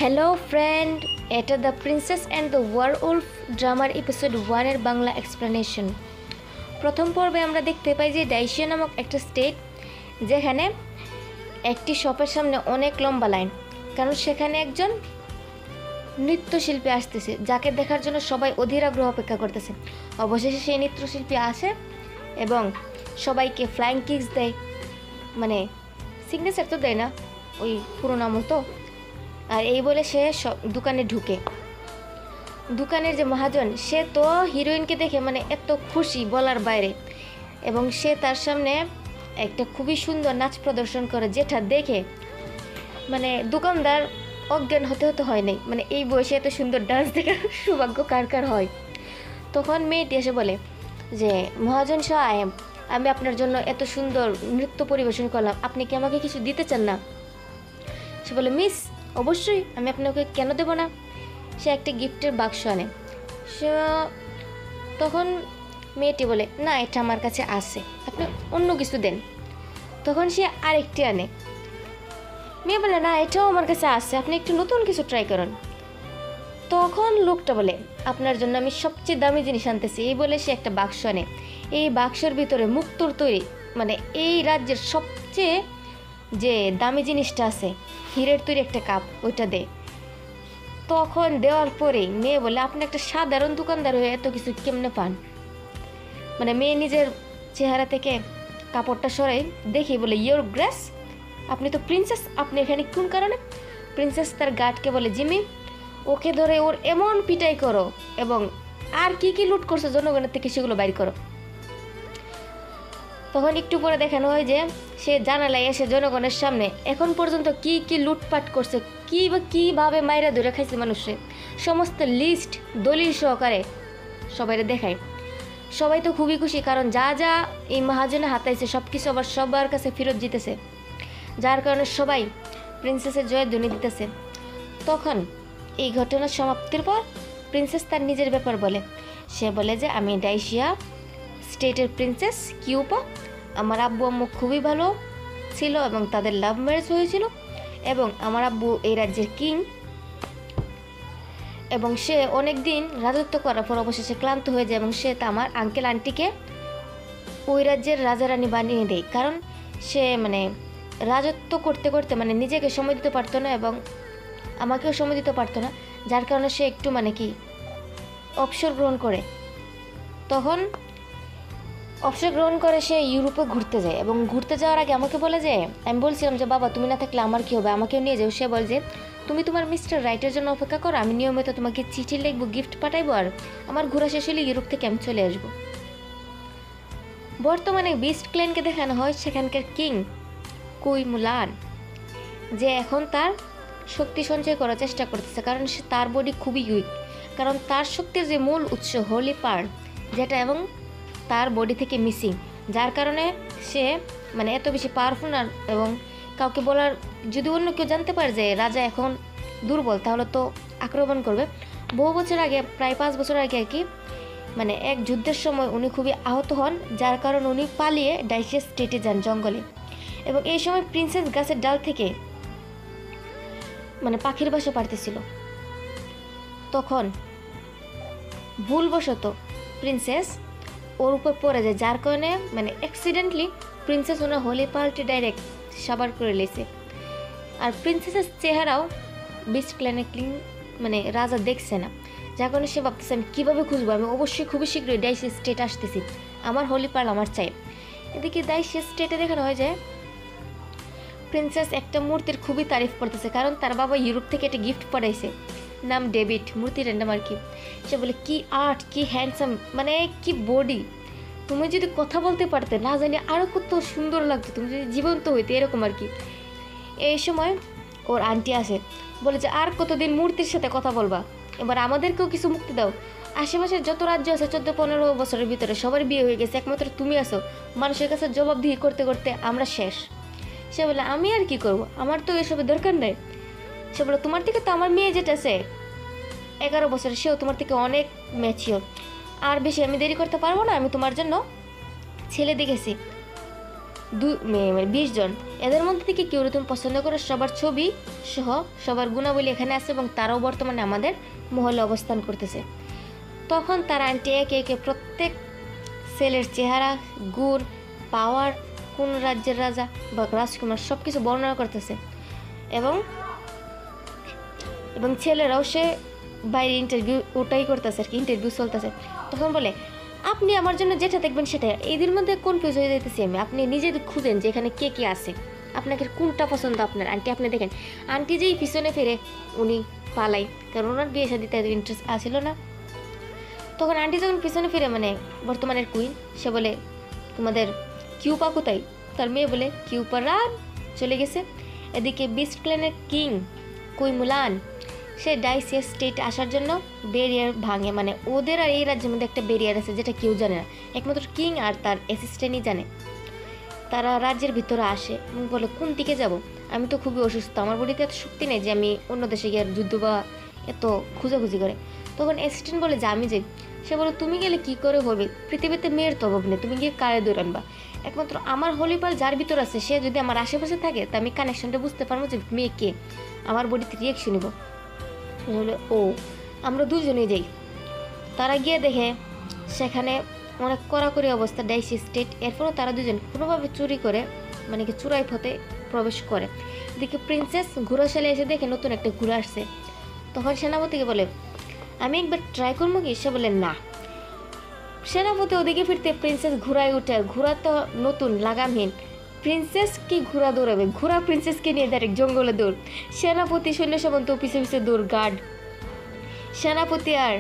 Hello friend, এটা The Princess and the Werewolf ড্রামার episode 1-এর বাংলা এক্সপ্লেনেশন। প্রথম পর্বে আমরা দেখতে পাই যে ডাইশিয়া নামক একটা স্টেট, যেখানে একটি শপের সামনে অনেক লম্বা লাইন, কারণ সেখানে একজন নৃত্যশিল্পী আসতেছে, যাকে দেখার জন্য সবাই অধীর আগ্রহ অপেক্ষা করতেছে। অবশেষে সেই নৃত্যশিল্পী আসে এবং সবাইকে ফ্লাইং কিক্স দেয়, মানে সিগনেচার তো দেয় না, ওই পুরোনো মতো। আর এই বলে সে দোকানে ঢুকে। দোকানের যে মহাজন, সে তো হিরোইনকে দেখে মানে এত খুশি বলার বাইরে, এবং সে তার সামনে একটা খুবই সুন্দর নাচ প্রদর্শন করে, যেটা দেখে মানে দোকানদার অজ্ঞান হতে হয় নাই, মানে এই বয়সে এত সুন্দর ডান্স দেখার সৌভাগ্য কার কার হয়। তখন মেয়েটি এসে বলে যে, মহাজন সাহেব, আমি আপনার জন্য এত সুন্দর নৃত্য পরিবেশন করলাম, আপনি কি আমাকে কিছু দিতে চান না? সে বলে, মিস, অবশ্যই, আমি আপনাকে কেন দেব না। সে একটা গিফটের বাক্স আনে। সে তখন মেয়েটি বলে, না, এটা আমার কাছে আছে, আপনি অন্য কিছু দেন। তখন সে আরেকটি আনে। মেয়ে বলে, না, এটাও আমার কাছে আছে, আপনি একটু নতুন কিছু ট্রাই করুন। তখন লোকটা বলে, আপনার জন্য আমি সবচেয়ে দামি জিনিস আনতেছি। এই বলে সে একটা বাক্স আনে। এই বাক্সের ভিতরে মুক্তোর তৈরি, মানে এই রাজ্যের সবচেয়ে যে দামি জিনিসটা আছে, হীরের তৈরি একটা কাপ, ওইটা দে। তখন দেওয়ার পরেই মেয়ে বলে, আপনি একটা সাধারণ দোকানদার হয়ে এত কিছু কেমনে পান? মানে মেয়ে নিজের চেহারা থেকে কাপড়টা সরাই দেখি বলে, ইয়োর গ্রেস, আপনি তো প্রিন্সেস, আপনি এখানে কোন কারণে? প্রিন্সেস তার গার্ডকে বলে, জিমি, ওকে ধরে ওর এমন পিটাই করো, এবং আর কি কি লুট করছে জনগণের থেকে সেগুলো বাইর করো। তখন একটু পরে দেখানো হয় যে সে জানালায় এসে জনগণের সামনে এখন পর্যন্ত কি কি লুটপাট করছে, কীভাবে মাইরা ধরে খাইছে মানুষে, সমস্ত লিস্ট দলিল সহকারে সবাই দেখায়। সবাই তো খুবই খুশি, কারণ যা যা এই মহাজনে হাতাইছে সব কিছু আবার সবার কাছে ফেরত জিতেছে, যার কারণে সবাই প্রিন্সেসের জয়ের ধ্বনি দিতেছে। তখন এই ঘটনার সমাপ্তির পর প্রিন্সেস তার নিজের ব্যাপার বলে। সে বলে যে, আমি ডাইশিয়া স্টেটের প্রিন্সেস কিউপা, আমার আব্বু আম্মু খুবই ভালো ছিল এবং তাদের লাভ ম্যারেজ হয়েছিল, এবং আমার আব্বু এই রাজ্যের কিং, এবং সে অনেক দিন রাজত্ব করার পর অবশেষে ক্লান্ত হয়ে যায়, এবং সে আমার আঙ্কেল আন্টিকে ওই রাজ্যের রাজা রানী বানিয়ে দেয়, কারণ সে মানে রাজত্ব করতে করতে মানে নিজেকে সময় দিতে পারতো না এবং আমাকেও সময় দিতে পারতো না, যার কারণে সে একটু মানে কি অবসর গ্রহণ করে। তখন অবসর গ্রহণ করে সে ইউরোপে ঘুরতে যায়, এবং ঘুরতে যাওয়ার আগে আমাকে বলে যে, আমি বলছিলাম যে, বাবা তুমি না থাকলে আমার কী হবে, আমাকেও নিয়ে যাও। সে বলে যে, তুমি তোমার মিস্টার রাইটের জন্য অপেক্ষা করো, আমি নিয়মিত তোমাকে চিঠি লিখবো, গিফট পাঠাইবো, আর আমার ঘোরা শেষ হলে ইউরোপ থেকে আমি চলে আসবো। বর্তমানে বিস্ট ক্লেনকে দেখানো হয় সেখানকার কিং কুই মুলান, যে এখন তার শক্তি সঞ্চয় করার চেষ্টা করতেছে, কারণ সে তার বডি খুবই উইক, কারণ তার শক্তির যে মূল উৎস হোলি পার্ল, যেটা এবং তার বডি থেকে মিসিং, যার কারণে সে মানে এত বেশি পাওয়ারফুল না। এবং কাউকে বলার, যদি অন্য কেউ জানতে পারে যে রাজা এখন দুর্বল, তাহলে তো আক্রমণ করবে। বহু বছর আগে, প্রায় 5 বছর আগে আর কি, মানে এক যুদ্ধের সময় উনি খুবই আহত হন, যার কারণে উনি পালিয়ে ডাইশিয়া স্টেটে যান জঙ্গলে, এবং এই সময় প্রিন্সেস গাছের ডাল থেকে মানে পাখির বাসা পারতেছিল। তখন ভুলবশত প্রিন্সেস ওর উপর পড়ে যায়, যার কারণে মানে অ্যাক্সিডেন্টলি প্রিন্সেস ওনার হোলি পার্টি ডাইরেক্ট সাবার করে লেছে। আর প্রিন্সেসের চেহারাও বিস্ট ক্ল্যানের মানে রাজা দেখছে না, যার কারণে সে ভাবতেছে, আমি কীভাবে খুঁজবো, আমি অবশ্যই খুবই শীঘ্রই ডাইশিয়া স্টেট আসতেছি, আমার হোলি পার্ল আমার চাই। এদিকে ডাইশিয়া স্টেটে দেখানো হয় যে প্রিন্সেস একটা মূর্তির খুবই তারিফ করতেছে, কারণ তার বাবা ইউরোপ থেকে একটা গিফট পাঠাইছে, নাম ডেভিড, মূর্তির নাম আর কি। সে বলে, কি আর্ট, কি হ্যান্ডসাম, মানে কি বডি, তুমি যদি কথা বলতে পারতে না জানি আরও কত সুন্দর লাগতো, তুমি যদি জীবন্ত হইতে, এরকম আর কি। এই সময় ওর আন্টি আসে, বলে যে, আর কতদিন মূর্তির সাথে কথা বলবা, এবার আমাদেরকেও কিছু মুক্তি দাও। আশেপাশে যত রাজ্য আছে 14-15 বছরের ভিতরে সবার বিয়ে হয়ে গেছে, একমাত্র তুমি আসো, মানুষের কাছে জবাবদিহি করতে করতে আমরা শেষ। সে বলে, আমি আর কি করব, আমার তো এসবের দরকার নেই। সে বলে, তোমার থেকে তো আমার মেয়ে যেটা আছে 11 বছরের, সেও তোমার থেকে অনেক ম্যাচিওর, আর বেশি আমি দেরি করতে পারবো না, আমি তোমার জন্য ছেলে দেখেছি। 20 জন। এদের মধ্যে থেকে কেউ তুমি পছন্দ করো, সবার ছবি সহ সবার গুণাবলী এখানে আছে এবং তারাও বর্তমানে আমাদের মহলে অবস্থান করতেছে। তখন তারা আন্টি একে একে প্রত্যেক ছেলের চেহারা, গুণ, পাওয়ার, কোন রাজ্যের রাজা বা রাজকুমার সব কিছু বর্ণনা করতেছে এবং ছেলেরাও সে বাইরে ইন্টারভিউ ওটাই করতেছে আর কি, ইন্টারভিউ চলতেছে। তখন বলে আপনি আমার জন্য যেটা দেখবেন সেটাই। এদের মধ্যে কনফিউজ হয়ে যাইতেছি আমি, আপনি নিজে খুঁজেন যে এখানে কে কে আছে, আপনাকে কোনটা পছন্দ আপনার। আন্টি আপনি দেখেন, আন্টি যেই পিছনে ফিরে উনি পালাই, কারণ ওনার বিয়ে শাদিতে এত ইন্টারেস্ট আসছিল না। তখন আন্টি যখন পিছনে ফিরে মানে বর্তমানের কুইন, সে বলে তোমাদের কিউপা কোথায়? তার মেয়ে বলে কিউপা রান চলে গেছে। এদিকে বিস্ট ক্ল্যানের কিং কুই মুলান সে ডাইসিয়া স্টেট আসার জন্য ব্যারিয়ার ভাঙে, মানে ওদের আর এই রাজ্যের মধ্যে একটা ব্যারিয়ার আছে যেটা কেউ জানে না, একমাত্র কিং আর তার অ্যাসিস্ট্যান্টই জানে। তারা রাজ্যের ভিতরে আসে এবং বলে কোন দিকে যাব, আমি তো খুবই অসুস্থ, আমার বডিতে এত শক্তি নেই যে আমি অন্য দেশে গিয়ে যুদ্ধ বা এত খুঁজাখুঁজি করে। তখন অ্যাসিস্ট্যান্ট বলে যে আমি যাই। সে বলে তুমি গেলে কি করে হবে, পৃথিবীতে মেয়ের তো অভাব নেই, তুমি গিয়ে কারে দৌড় আনবা, একমাত্র আমার হলিপাল যার ভিতর আছে সে যদি আমার আশেপাশে থাকে তা আমি কানেকশনটা বুঝতে পারবো যে মেয়ে কে, আমার বডিতে রিয়াকশন নিব। বলে ও আমরা দুজনেই যাই। তারা গিয়ে দেখে সেখানে অনেক কড়াকড়ি অবস্থা ডাইসি স্টেট। এরপরও তারা দুজন কোনোভাবে চুরি করে মানে কি চুরাই পথে প্রবেশ করে। দেখে প্রিন্সেস ঘোড়াশালে এসে দেখে নতুন একটা ঘোড়া আসছে। তখন সেনাপতিকে বলে আমি একবার ট্রাই করবো কি? সে বলে না। সেনাপতি ওদিকে ফিরতে প্রিন্সেস ঘোড়ায় উঠে, ঘোড়া তো নতুন লাগামহীন, প্রিন্সেস কি ঘোড়া দৌড়াবে, ঘোড়া প্রিন্সেসকে নিয়ে ডাইরেক্ট জঙ্গলে দৌড়। সেনাপতি সৈন্য সামন্ত পিছে পিছে দৌড়, গার্ড সেনাপতি আর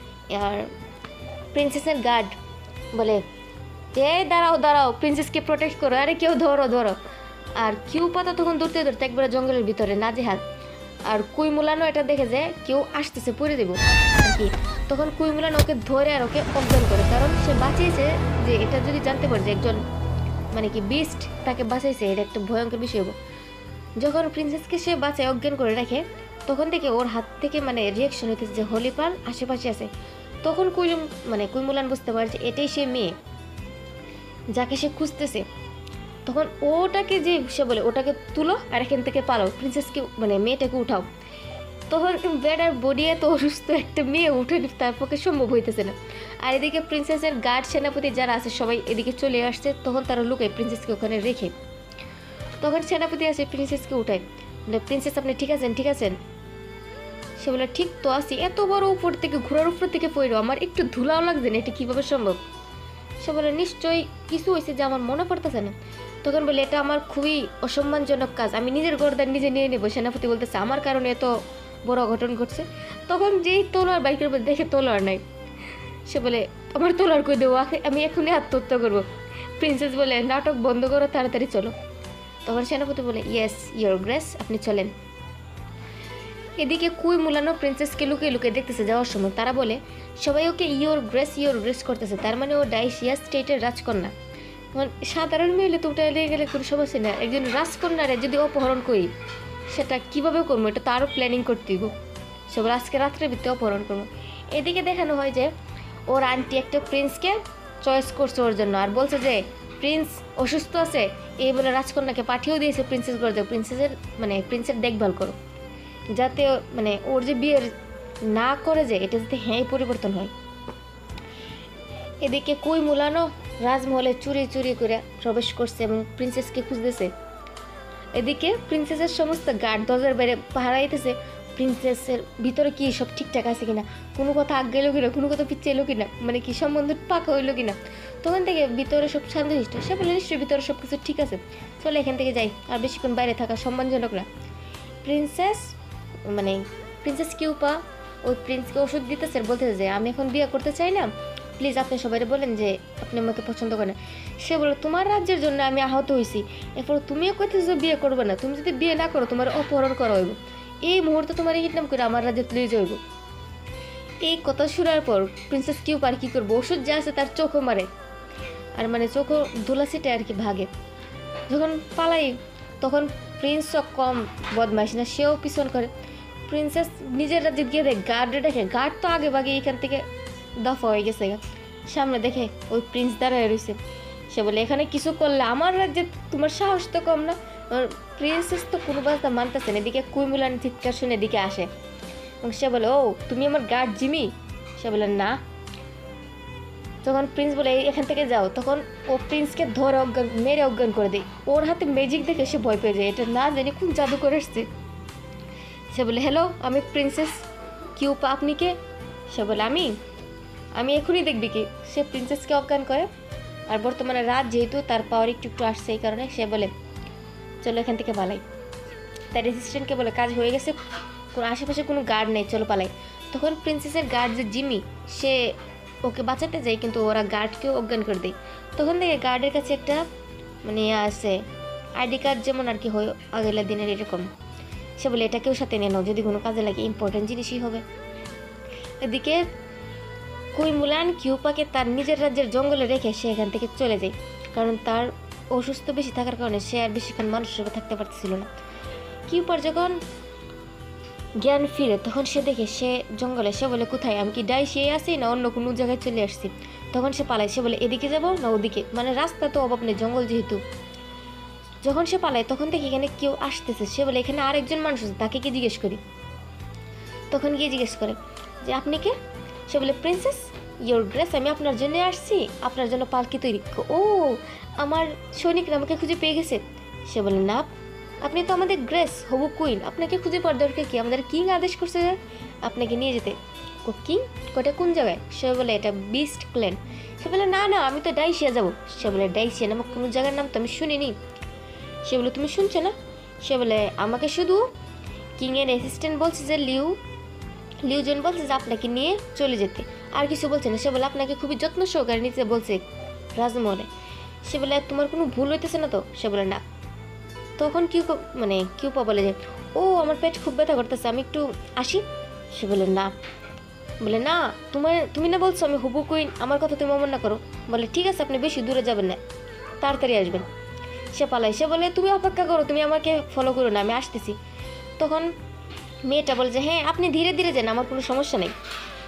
প্রিন্সেসের গার্ড বলে দাঁড়াও দাঁড়াও, প্রিন্সেসকে প্রোটেক্ট করো, আরে কেউ ধরো ধরো। আর কিউ পাতা তখন দৌড়তে দৌড়তে একবারে জঙ্গলের ভিতরে নাজেহাল। আর কুইমুলানো এটা দেখে যে কেউ আসতেছে পড়ে দেবো আর কি। তখন কুইমুলানো ওকে ধরে আর ওকে অজ্ঞান করে, কারণ সে বাঁচিয়েছে যে এটা যদি জানতে পারে যে একজন মানে কি বিস্ট তাকে বাঁচাইছে, এটা একটা ভয়ঙ্কর বিষয় হবো। যখন প্রিন্সেসকে সে বাঁচায় অজ্ঞান করে রাখে তখন থেকে ওর হাত থেকে মানে রিয়াকশন হইতেছে যে হলিপাল আশেপাশে আছে। তখন কুইমুলান বুঝতে পারে যে এটাই সে মেয়ে যাকে সে খুঁজতেছে। তখন ওটাকে যে সে বলে ওটাকে তুলো আর এখান থেকে পালাও, প্রিন্সেসকে মানে মেয়েটাকে উঠাও। তখন বেডার বডি এত অসুস্থ একটা মেয়ে উঠে তার পক্ষে সম্ভব হইতেছে না। আর এদিকে প্রিন্সেসের গার্ড সেনাপতি যারা আছে সবাই এদিকে চলে আসছে। তখন তারা লুকায় প্রিন্সেসকে ওখানে রেখে। তখন সেনাপতি আসে প্রিন্সেসকে উঠায়, বলে প্রিন্সেস আপনি ঠিক আছেন? ঠিক আছেন? সে বলে ঠিক তো আছি, এত বড় উপর থেকে ঘোড়ার উপর থেকে পড়ো, আমার একটু ধুলাও লাগছে না, এটা কীভাবে সম্ভব? সে বলে নিশ্চয়ই কিছু হয়েছে যে আমার মনে পড়তেছে না। তখন বলে এটা আমার খুবই অসম্মানজনক কাজ, আমি নিজের গর্দান নিজে নিয়ে নেবো। সেনাপতি বলতেছে আমার কারণে এত বড় অঘটন ঘটছে। তখন যেই তলোয়ার বাইকের উপর দেখে তলোয়ার নাই, সে বলে আমার তলোয়ার কই দেবো, আমি এখনই আত্মহত্যা করবো। প্রিন্সেস বলে নাটক বন্ধ করো, তাড়াতাড়ি চলো। তখন সেনাপতি বলে ইয়েস ইয়োর গ্রেস, আপনি চলেন। এদিকে কুইমুলানো প্রিন্সেসকে লুকিয়ে লুকিয়ে দেখতেছে যাওয়ার সময়। তারা বলে সবাই ওকে ইয়োর গ্রেস করতেছে, তার মানে ও ডাইসিয়া স্টেটের রাজকন্যা। সাধারণ মেয়ে তো উঠে গেলে কোনো সমস্যা না, একজন রাজকন্যারে যদি অপহরণ করি সেটা কীভাবে করবো, এটা তো আরও প্ল্যানিং করতে দিব। সব আজকে রাত্রের ভিত্তিতে অপহরণ করবো। এদিকে দেখানো হয় যে ওর আন্টি একটা প্রিন্সকে চয়েস করছে ওর জন্য, আর বলছে যে প্রিন্স অসুস্থ আছে এই বলে রাজকন্যাকে পাঠিয়েও দিয়েছে প্রিন্সেস গর্জে প্রিন্সের দেখভাল করো, যাতে মানে ওর যে বিয়ের না করে যে এটা যাতে হ্যাঁ পরিবর্তন হয়। এদিকে কুইমুলানো রাজমহলে চুরি চুরি করে প্রবেশ করছে এবং প্রিন্সেসকে খুঁজতেছে। এদিকে প্রিন্সেসের সমস্ত গার্ড দরজার বাইরে পাহারা দিতেছে প্রিন্সেসের ভিতরে কি সব ঠিকঠাক আছে কিনা, কোনো কথা আগে এলো কিনা, কোনো কথা পিছিয়ে এলো কিনা, মানে কি সম্বন্ধ পাকা হইলো কিনা। তখন থেকে ভিতরে সব শান্তশিষ্ট। সে বলে নিশ্চয়ই ভিতরে সব কিছু ঠিক আছে, চলে এখান থেকে যাই, আর বেশিক্ষণ বাইরে থাকা সম্মানজনক না। প্রিন্সেস কিউপা ওই প্রিন্সকে ওষুধ দিতেছে, বলতেছে যে আমি এখন বিয়ে করতে চাই না, প্লিজ আপনি সবাই বলেন যে আপনি আমাকে পছন্দ করেন। সে বলে তোমার রাজ্যের জন্য আমি আহত হয়েছি, এরপর তুমিও কইতেছো বিয়ে করবে না, তুমি যদি বিয়ে না করো তোমার অপহরণ করা হইব, এই মুহূর্তে তোমার কিডন্যাপ করে আমার রাজ্যে তুলে যাইব। এই কথা শোনার পর প্রিন্সেস কিউপার কি করবো, ওষুধ যা আছে তার চোখও মারে, আর মানে চোখও ধুলা ছিটে আর কি ভাগে। যখন পালাই তখন প্রিন্সও কম বদমাইশ না, সেও পিছন করে। প্রিন্সেস নিজের রাজ্যে গিয়ে দেখ গার্ডে দেখে, গার্ড তো আগে ভাগে এখান থেকে দফা হয়ে গেছে। সামনে দেখে ওই প্রিন্স দাঁড়ায় রয়েছে। সে বলে এখানে কিছু করলে আমার রাজ্যে তোমার সাহস তো কম না। প্রিন্সেস তো কোনো বাস্তা মানতেছে না, এদিকে কুইমুলান চিৎকার শুনে এদিকে আসে এবং সে বলে ও তুমি আমার গার্ড জিমি? সে বলে না। তখন প্রিন্স বলে এখান থেকে যাও। তখন ও প্রিন্সকে ধরে অজ্ঞান, মেরে অজ্ঞান করে দেয়। ওর হাতে ম্যাজিক দেখে সে ভয় পেয়ে যায়, এটা না জানি কোন জাদু করে এসছে। সে বলে হ্যালো, আমি প্রিন্সেস কিউপা, আপনি কে? সে বলে আমি এখনই দেখবি কি। সে প্রিন্সেসকে অজ্ঞান করে। আর বর্তমানে রাত যেহেতু তার পাওয়ার একটু একটু আসছে, এই কারণে সে বলে চলো এখান থেকে পালাই। তার অ্যাসিস্ট্যান্টকে বলে কাজ হয়ে গেছে, কোনো আশেপাশে কোনো গার্ড নেই, চলো পালাই। তখন প্রিন্সেসের গার্ড যে জিমি, সে ওকে বাঁচাতে যায় কিন্তু ওরা গার্ডকেও অজ্ঞান করে দেয়। তখন থেকে গার্ডের কাছে একটা মানে আছে আইডি কার্ড, যেমন আর কি হয় আগের দিনের এরকম। সে বলে এটাকেও সাথে নিয়ে নাও, যদি কোনো কাজে লাগে, ইম্পর্টেন্ট জিনিসই হবে। এদিকে কুইমুলান কিউপাকে তার নিজের রাজ্যের জঙ্গলে রেখে সে এখান থেকে চলে যায়, কারণ তার অসুস্থ বেশি থাকার কারণে সে আর বেশিক্ষণ মানুষের সাথে থাকতে পারতেছিল না। কিউপার যখন জ্ঞান ফিরে তখন সে দেখে সে জঙ্গলে। সে বলে কোথায়, আমি কি ডাইশিয়ে আছি না অন্য কোনো জায়গায় চলে আসছি? তখন সে পালায়। সে বলে এদিকে যাবো না ওদিকে, মানে রাস্তা তো অভাব নেই, জঙ্গল যেহেতু। যখন সে পালায় তখন দেখি এখানে কেউ আসতেছে। সে বলে এখানে আরেকজন মানুষ আছে, তাকে কি জিজ্ঞেস করি। তখন গিয়ে জিজ্ঞেস করে যে আপনি কে? সে বলে প্রিন্সেস ইয়োর গ্রেস, আমি আপনার জন্য আসছি, আপনার জন্য পালকি তৈরি। ও আমার সৈনিকরা আমাকে খুঁজে পেয়ে গেছে। সে বলে না, আপনি তো আমাদের গ্রেস হবু কুইন, আপনাকে খুঁজে পাওয়ার দরকার কি? আমাদের কিং আদেশ করছে যে আপনাকে নিয়ে যেতে। ও কিং? ওটা কোন জায়গায়? সে বলে এটা বিস্ট ক্ল্যান। সে বলে না না, আমি তো ডাইশিয়া যাবো। সে বলে ডাইশিয়া নামক কোনো জায়গার নাম তো আমি শুনিনি। সে বলে তুমি শুনছো না? সে বলে আমাকে শুধু কিংয়ের অ্যাসিস্ট্যান্ট বলছে যে লিউজন বলছে যে আপনাকে নিয়ে চলে যেতে, আর কিছু বলছে না। সে বলে আপনাকে খুবই যত্ন সহকারে নিতে বলছে রাজমহলে। সে বলে তোমার কোনো ভুল হইতেছে না তো? সে বলে না। তখন কিউপা বলে যে ও আমার পেট খুব ব্যথা করতেছে, আমি একটু আসি। সে বলে না। বলে না, তুমি না বলছো আমি হবু কুইন, আমার কথা তুমি অমান্য করো। বলে ঠিক আছে, আপনি বেশি দূরে যাবেন না, তাড়াতাড়ি আসবেন। সে পালায়। সে বলে তুমি অপেক্ষা করো, তুমি আমাকে ফলো করো না, আমি আসতেছি। তখন মেয়েটা বলে যে হ্যাঁ আপনি ধীরে ধীরে যান, আমার কোনো সমস্যা নেই।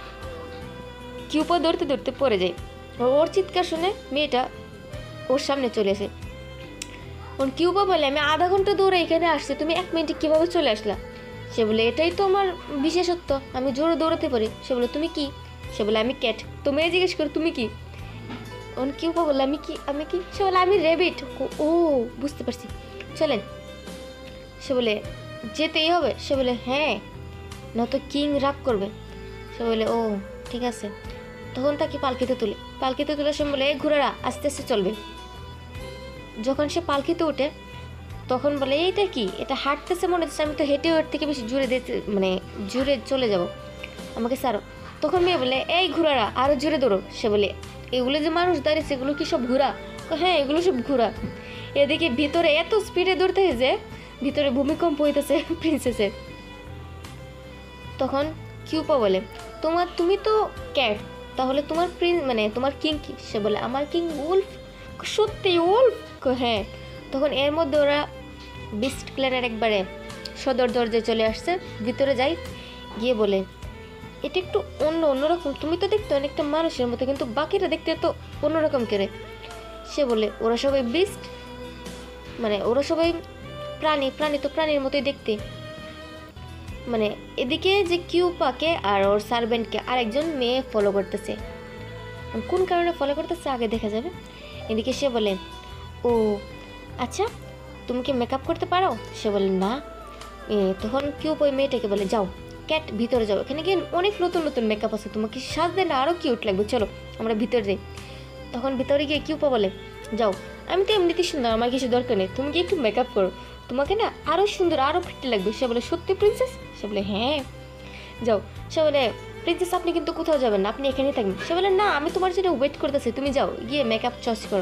কিউপা দৌড়তে দৌড়তে পড়ে যায়। ওর চিৎকার শুনে মেয়েটা ওর সামনে চলে আসে। কিউপা বলে আমি আধা ঘন্টা দৌড়ে এখানে আসছি, তুমি 1 মিনিটে কীভাবে চলে আসলা? সে বলে এটাই তো আমার বিশেষত্ব, আমি জোরে দৌড়াতে পারি। সে বলে তুমি কি? সে বলে আমি ক্যাট। তো মেয়ে জিজ্ঞেস করে তুমি কি? কিউপা বলে আমি কি? সে বলে আমি রেবিট। ও বুঝতে পারছি, চলেন। সে বলে যেতেই হবে? সে বলে হ্যাঁ, নয়তো কিং রাগ করবে। সে বলে ও ঠিক আছে। তখন তাকে পালকিতে তুলে সে বলে এই ঘোড়ারা আস্তে আস্তে চলবে। যখন সে পালকিতে ওঠে তখন বলে এইটা কি, এটা হাঁটতেছে মনে হচ্ছে, আমি তো হেঁটে ওর থেকে বেশি জোরে চলে যাব, আমাকে ছাড়ো। তখন মেয়ে বলে এই ঘোড়ারা আরও জোরে দৌড়ো। সে বলে এগুলো যে মানুষ দাঁড়িয়েছে এগুলো কি সব ঘোড়া? হ্যাঁ এগুলো সব ঘোড়া। এদিকে ভিতরে এত স্পিডে দৌড়তে যে ভিতরে ভূমিকম্প হইতেছে প্রিন্সেসের। তখন কিউপা বলে তুমি তো ক্যাট, তাহলে তোমার তোমার কিং কি? সে বলে আমার কিং উলফ। সত্যি উলফ? হ্যাঁ। তখন এর মধ্যে ওরা বিস্ট ক্ল্যানের একবারে সদর দরজায় চলে আসছে। ভিতরে যাই, গিয়ে বলে এটা একটু অন্যরকম, তুমি তো দেখতে অনেকটা মানুষের মতো, কিন্তু বাকিরা দেখতে তো অন্যরকম করে। সে বলে ওরা সবাই বিস্ট, ওরা সবাই প্রাণী তো প্রাণীর মতোই দেখতে। এদিকে যে কিউপাকে আর ওর সার্ভেন্টকে আরেকজন মেয়ে ফলো করতেছে, কোন কারণে ফলো করতেছে আগে দেখা যাবে। এদিকে সে বলে ও আচ্ছা, তুমি কি মেকআপ করতে পারো? সে বলে না। তখন কিউপ ওই মেয়েটাকে বলে যাও ক্যাট ভিতরে যাও, এখানে গিয়ে অনেক নতুন নতুন মেকআপ আছে, তোমাকে সাজতে না আরও কিউট লাগবে, চলো আমরা ভিতরে যাই। তখন ভিতরে গিয়ে কিউপা বলে যাও, আমি তো এমনিতেই সুন্দর, আমার কিছু দরকার নেই, তুমি গিয়ে একটু মেকআপ করো, তোমাকে না আরও সুন্দর আরও ফিটে লাগবে। সে বলে সত্যি প্রিন্সেস? সে বলে হ্যাঁ যাও। সে বলে প্রিন্সেস আপনি কিন্তু কোথাও যাবেন না, আপনি এখানেই থাকবেন। সে বলে না, আমি তোমার জন্য ওয়েট করতেছি, তুমি যাও গিয়ে মেকআপ চয়েস করো।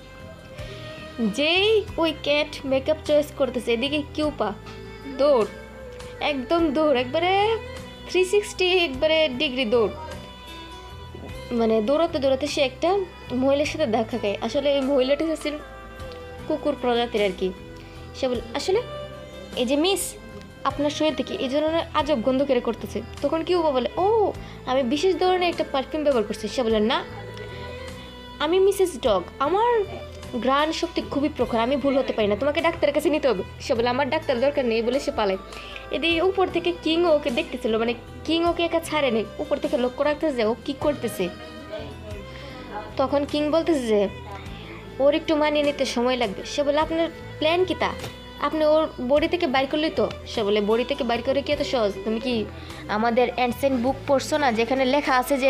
যেই ওই ক্যাট মেকআপ চয়েস করতেছে, এদিকে কিউপা দৌড়, একদম দৌড়, একবারে 360 একবারে ডিগ্রি দৌড়। দৌড়াতে দৌড়াতে সে একটা মহিলার সাথে দেখা খায়। আসলে এই মহিলাটা হচ্ছেন কুকুর প্রজাতির আর কি। সে বলে আসলে এই যে মিস আপনার শরীর থেকে এই ধরনের আজব গন্ধ কেড়ে করতেছে। তখন কিউপা বলে ও আমি বিশেষ ধরনের একটা পারফিউম ব্যবহার করছি। সে বলে না, আমি মিসেস ডগ, আমার ঘ্রাণ শক্তি খুবই প্রখর, আমি ভুল হতে পারি না, তোমাকে ডাক্তারের কাছে নিতে হবে। সে বলে আমার ডাক্তার দরকার নেই বলে সে পালায়। এদিকে উপর থেকে কিং ওকে দেখতেছিল, মানে কিং ওকে একা ছাড়েনি, উপর থেকে লক্ষ্য রাখতেছে যে ও কী করতেছে। তখন কিং বলতেছে যে ওর একটু মানিয়ে নিতে সময় লাগবে। সে বলে আপনার প্ল্যান কী তা, আপনি ওর বডি থেকে বাইর করলেই তো। সে বলে বডি থেকে বাইর করে কি এত সহজ, তুমি কি আমাদের অ্যানসেন্ট বুক পড়ছো না, যেখানে লেখা আছে যে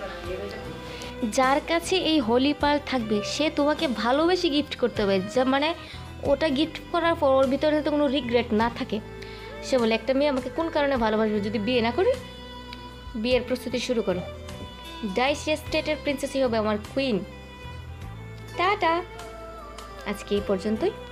যার কাছে এই হোলি পাল থাকবে সে তোমাকে ভালোবেসে গিফট করতে হবে, যা মানে ওটা গিফট করার পর ওর ভিতরে তো কোনো রিগ্রেট না থাকে। সে বলে একটা মেয়ে আমাকে কোন কারণে ভালোবাসবে যদি বিয়ে না করি, বিয়ের প্রস্তুতি শুরু করো, ডাইসিয়া স্টেটের প্রিন্সেসই হবে আমার কুইন। টাটা, আজকে এই পর্যন্তই।